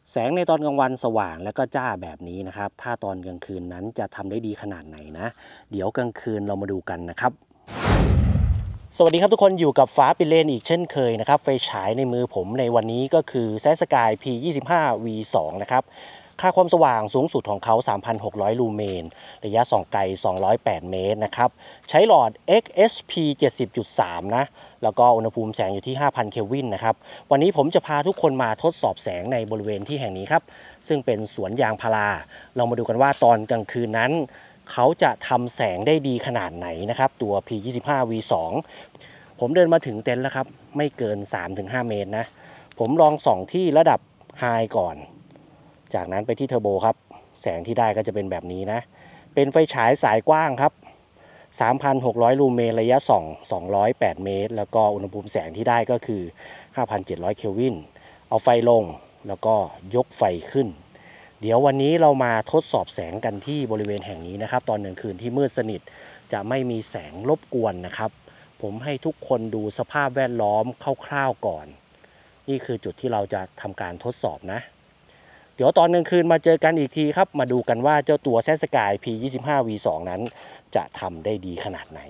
แสงในตอนกลางวันสว่างและก็จ้าแบบนี้นะครับถ้าตอนกลางคืนนั้นจะทำได้ดีขนาดไหนนะเดี๋ยวกลางคืนเรามาดูกันนะครับสวัสดีครับทุกคนอยู่กับฟ้าปิเลนอีกเช่นเคยนะครับไฟฉายในมือผมในวันนี้ก็คือ Sky P25V2 นะครับค่าความสว่างสูงสุดของเขา 3,600 ลูเมนระยะส่องไกล208 เมตรนะครับใช้หลอด XSP 70.3นะแล้วก็อุณหภูมิแสงอยู่ที่ 5,000 เคลวินนะครับวันนี้ผมจะพาทุกคนมาทดสอบแสงในบริเวณที่แห่งนี้ครับซึ่งเป็นสวนยางพาราเรามาดูกันว่าตอนกลางคืนนั้นเขาจะทำแสงได้ดีขนาดไหนนะครับตัว P25V2 ผมเดินมาถึงเต็นท์แล้วครับไม่เกิน 3-5 เมตรนะผมลองส่องที่ระดับไฮก่อนจากนั้นไปที่เทอร์โบครับแสงที่ได้ก็จะเป็นแบบนี้นะเป็นไฟฉายสายกว้างครับ 3,600 ลูเมนระยะส่อง208 เมตรแล้วก็อุณหภูมิแสงที่ได้ก็คือ 5,700 เคลวินเอาไฟลงแล้วก็ยกไฟขึ้นเดี๋ยววันนี้เรามาทดสอบแสงกันที่บริเวณแห่งนี้นะครับตอนกลางคืนที่มืดสนิทจะไม่มีแสงรบกวนนะครับผมให้ทุกคนดูสภาพแวดล้อมคร่าวๆก่อนนี่คือจุดที่เราจะทำการทดสอบนะเดี๋ยวตอนกลางคืนมาเจอกันอีกทีครับมาดูกันว่าเจ้าตัว Sky P25V2 นั้นจะทำได้ดีขนาดไหน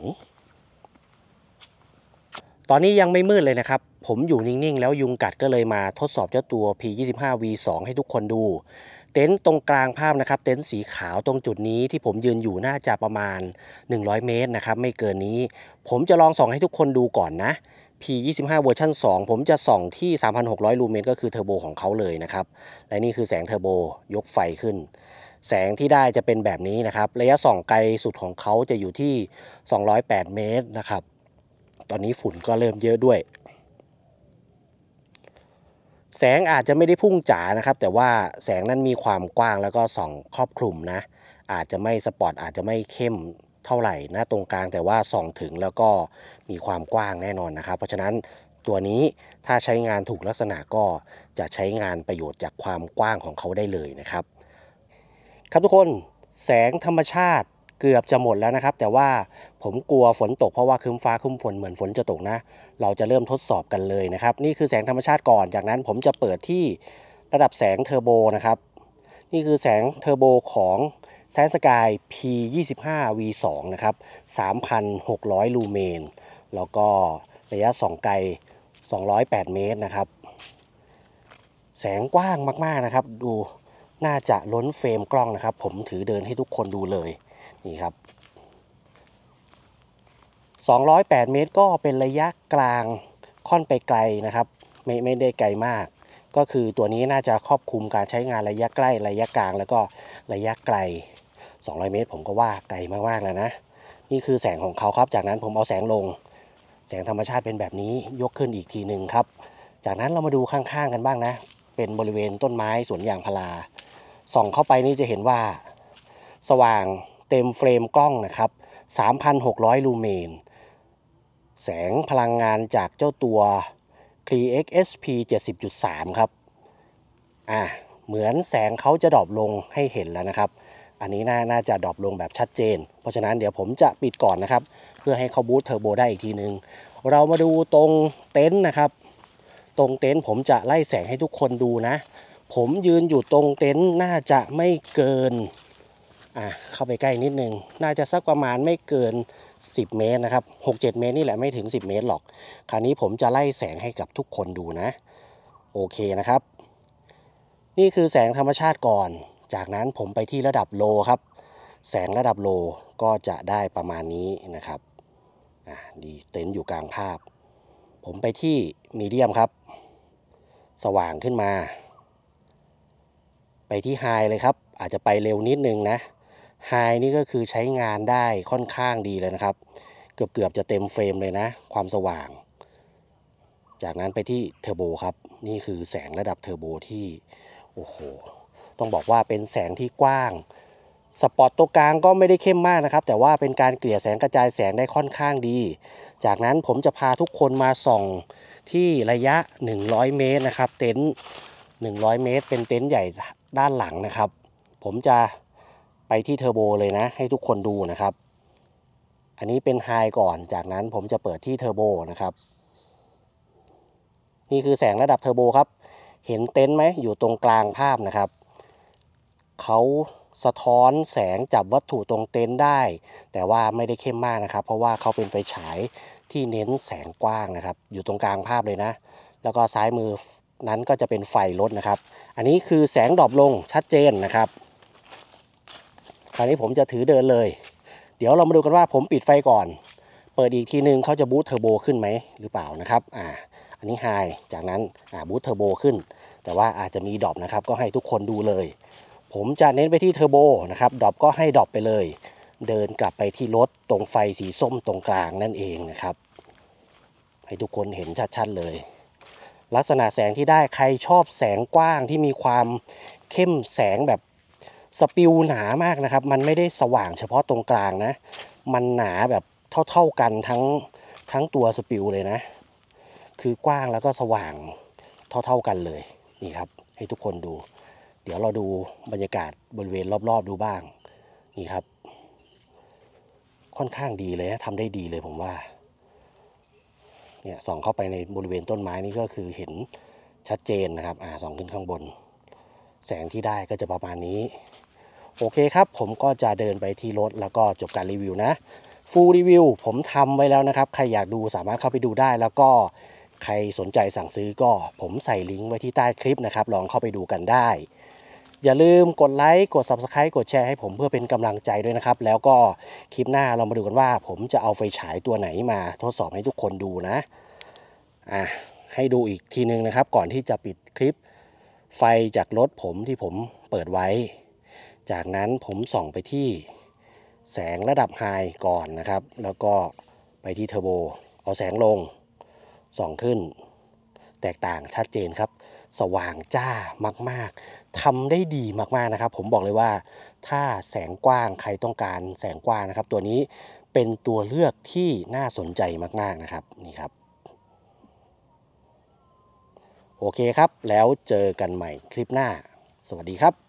ตอนนี้ยังไม่มืดเลยนะครับผมอยู่นิ่งๆแล้วยุงกัดก็เลยมาทดสอบเจ้าตัว P25V2 ให้ทุกคนดูเต็นท์ตรงกลางภาพนะครับเต็นท์สีขาวตรงจุดนี้ที่ผมยืนอยู่น่าจะประมาณ100เมตรนะครับไม่เกินนี้ผมจะลองส่องให้ทุกคนดูก่อนนะ P25 เวอร์ชัน2ผมจะส่องที่ 3,600 ลูเมนก็คือเทอร์โบของเขาเลยนะครับและนี่คือแสงเทอร์โบยกไฟขึ้นแสงที่ได้จะเป็นแบบนี้นะครับระยะส่องไกลสุดของเขาจะอยู่ที่208เมตรนะครับตอนนี้ฝุ่นก็เริ่มเยอะด้วยแสงอาจจะไม่ได้พุ่งจ๋านะครับแต่ว่าแสงนั้นมีความกว้างแล้วก็ส่องครอบคลุมนะอาจจะไม่สปอตอาจจะไม่เข้มเท่าไหร่นะตรงกลางแต่ว่าส่องถึงแล้วก็มีความกว้างแน่นอนนะครับเพราะฉะนั้นตัวนี้ถ้าใช้งานถูกลักษณะก็จะใช้งานประโยชน์จากความกว้างของเขาได้เลยนะครับครับทุกคนแสงธรรมชาติเกือบจะหมดแล้วนะครับแต่ว่าผมกลัวฝนตกเพราะว่าครึ้มฟ้าครึ้มฝนเหมือนฝนจะตกนะเราจะเริ่มทดสอบกันเลยนะครับนี่คือแสงธรรมชาติก่อนจากนั้นผมจะเปิดที่ระดับแสงเทอร์โบนะครับนี่คือแสงเทอร์โบของ Sky P25V2 นะครับ 3,600 ลูเมนแล้วก็ระยะส่องไกล208 เมตรนะครับแสงกว้างมากๆนะครับดูน่าจะล้นเฟรมกล้องนะครับผมถือเดินให้ทุกคนดูเลยนี่ครับ208 เมตรก็เป็นระยะกลางค่อนไปไกลนะครับไม่ได้ไกลมากก็คือตัวนี้น่าจะครอบคลุมการใช้งานระยะใกล้ระยะกลางแล้วก็ระยะไกล200 เมตรผมก็ว่าไกลมากๆแล้วนะนี่คือแสงของเขาครับจากนั้นผมเอาแสงลงแสงธรรมชาติเป็นแบบนี้ยกขึ้นอีกทีหนึ่งครับจากนั้นเรามาดูข้างๆกันบ้างนะเป็นบริเวณต้นไม้สวนยางพาราส่องเข้าไปนี่จะเห็นว่าสว่างเต็มเฟรมกล้องนะครับ 3,600 ลูเมนแสงพลังงานจากเจ้าตัว XSP 70.3 ครับเหมือนแสงเขาจะดรอปลงให้เห็นแล้วนะครับอันนี้น่าจะดรอปลงแบบชัดเจนเพราะฉะนั้นเดี๋ยวผมจะปิดก่อนนะครับเพื่อให้เขาบูสต์เทอร์โบได้อีกทีนึงเรามาดูตรงเต็นท์นะครับตรงเต็นท์ผมจะไล่แสงให้ทุกคนดูนะผมยืนอยู่ตรงเต็นท์น่าจะไม่เกินเข้าไปใกล้นิดนึงน่าจะสักประมาณไม่เกิน10 เมตรนะครับ6-7 เมตรนี่แหละไม่ถึง10 เมตรหรอกคราวนี้ผมจะไล่แสงให้กับทุกคนดูนะโอเคนะครับนี่คือแสงธรรมชาติก่อนจากนั้นผมไปที่ระดับโลครับแสงระดับโลก็จะได้ประมาณนี้นะครับดีเต็นท์อยู่กลางภาพผมไปที่มีเดียมครับสว่างขึ้นมาไปที่ไฮเลยครับอาจจะไปเร็วนิดนึงนะไฮนี่ก็คือใช้งานได้ค่อนข้างดีเลยนะครับเกือบจะเต็มเฟรมเลยนะความสว่างจากนั้นไปที่เทอร์โบครับนี่คือแสงระดับเทอร์โบที่โอ้โหต้องบอกว่าเป็นแสงที่กว้างสปอตตัวกลางก็ไม่ได้เข้มมากนะครับแต่ว่าเป็นการเกลี่ยแสงกระจายแสงได้ค่อนข้างดีจากนั้นผมจะพาทุกคนมาส่องที่ระยะ100 เมตรนะครับเต็นท์100 เมตรเป็นเต็นท์ใหญ่ด้านหลังนะครับผมจะไปที่เทอร์โบเลยนะให้ทุกคนดูนะครับอันนี้เป็นไฮก่อนจากนั้นผมจะเปิดที่เทอร์โบนะครับนี่คือแสงระดับเทอร์โบครับเห็นเต็นท์ไหมอยู่ตรงกลางภาพนะครับเขาสะท้อนแสงจับวัตถุตรงเต็นท์ได้แต่ว่าไม่ได้เข้มมากนะครับเพราะว่าเขาเป็นไฟฉายที่เน้นแสงกว้างนะครับอยู่ตรงกลางภาพเลยนะแล้วก็ซ้ายมือนั้นก็จะเป็นไฟรถนะครับอันนี้คือแสงดรอปลงชัดเจนนะครับคราวนี้ผมจะถือเดินเลยเดี๋ยวเรามาดูกันว่าผมปิดไฟก่อนเปิดอีกทีนึงเขาจะบูสต์เทอร์โบขึ้นไหมหรือเปล่านะครับอันนี้ไฮจากนั้นบูสต์เทอร์โบขึ้นแต่ว่าอาจจะมีดรอปนะครับก็ให้ทุกคนดูเลยผมจะเน้นไปที่เทอร์โบนะครับดรอปก็ให้ดรอปไปเลยเดินกลับไปที่รถตรงไฟสีส้มตรงกลางนั่นเองนะครับให้ทุกคนเห็นชัดๆเลยลักษณะแสงที่ได้ใครชอบแสงกว้างที่มีความเข้มแสงแบบสปิลหนามากนะครับมันไม่ได้สว่างเฉพาะตรงกลางนะมันหนาแบบเท่ากันทั้งตัวสปิลเลยนะคือกว้างแล้วก็สว่างเท่ากันเลยนี่ครับให้ทุกคนดูเดี๋ยวเราดูบรรยากาศบริเวณรอบๆดูบ้างนี่ครับค่อนข้างดีเลยนะทำได้ดีเลยผมว่าเนี่ยส่องเข้าไปในบริเวณต้นไม้นี่ก็คือเห็นชัดเจนนะครับส่องขึ้นข้างบนแสงที่ได้ก็จะประมาณนี้โอเคครับผมก็จะเดินไปที่รถแล้วก็จบการรีวิวนะฟูลรีวิวผมทำไว้แล้วนะครับใครอยากดูสามารถเข้าไปดูได้แล้วก็ใครสนใจสั่งซื้อก็ผมใส่ลิงก์ไว้ที่ใต้คลิปนะครับลองเข้าไปดูกันได้อย่าลืมกดไลค์กด Subscribe กดแชร์ให้ผมเพื่อเป็นกำลังใจด้วยนะครับแล้วก็คลิปหน้าเรามาดูกันว่าผมจะเอาไฟฉายตัวไหนมาทดสอบให้ทุกคนดูนะให้ดูอีกทีนึงนะครับก่อนที่จะปิดคลิปไฟจากรถผมที่ผมเปิดไว้จากนั้นผมส่องไปที่แสงระดับไฮก่อนนะครับแล้วก็ไปที่เทอร์โบเอาแสงลงส่องขึ้นแตกต่างชัดเจนครับสว่างจ้ามากๆทำได้ดีมากๆนะครับผมบอกเลยว่าถ้าแสงกว้างใครต้องการแสงกว้างนะครับตัวนี้เป็นตัวเลือกที่น่าสนใจมากๆนะครับนี่ครับโอเคครับแล้วเจอกันใหม่คลิปหน้าสวัสดีครับ